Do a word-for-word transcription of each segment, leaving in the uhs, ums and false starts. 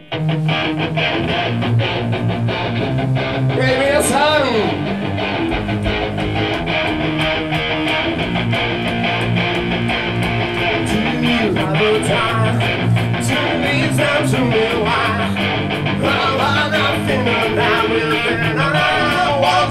Hey,皆さん、Do you have a time to leave time to me why? Oh, I'm not feeling that within an hour.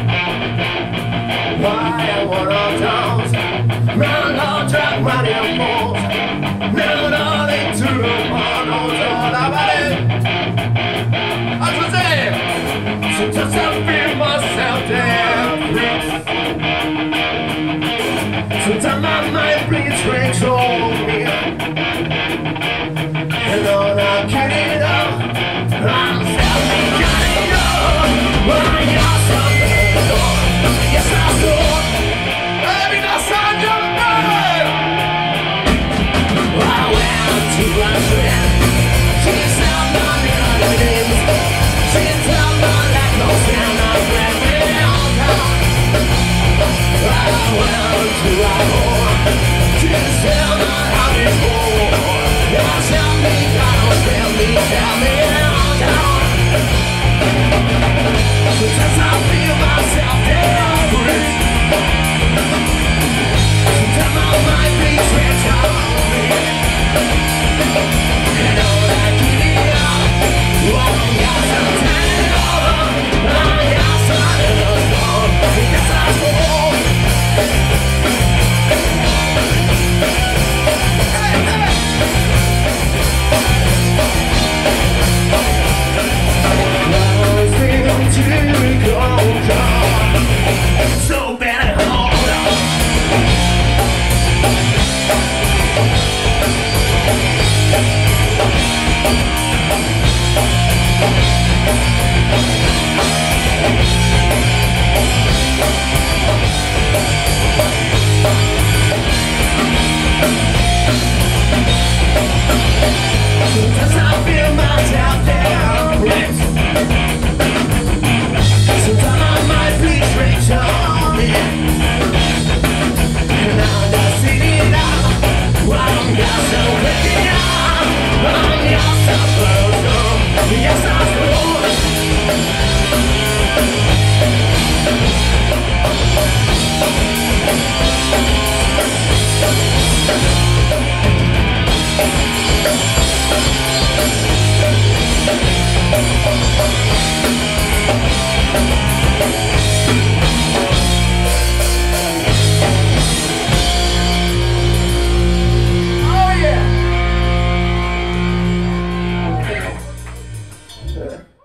Why I wanna dance? Man, I'll drag money and balls. Now, darling, to the one who's all about it. I should say, sometimes I feel myself different. Sometimes my mind brings strange on me. And on I get it up, I'm self-cutting up. I got something, yes I saw. Baby, that's how I got it. I went to a friend. She's out on the other names. She's out on that close and I bring me all down. I went to a home. She's out on how before. Yeah, tell me, God, tell me, tell me all down. Sometimes I feel myself different. Sometimes I might be strange on me. And all I give it up. Oh, yes, I'm turning over. Oh, yes, I'm in the storm. Yes, I'm full. Hey, hey. Rising to go down. So better hold on. Sometimes I feel myself different. Sometimes I might be strange on me. And I'm just sitting down. I'm just so waking up. I'm just so close. Yes, I'm cool. Oh yeah. Yeah.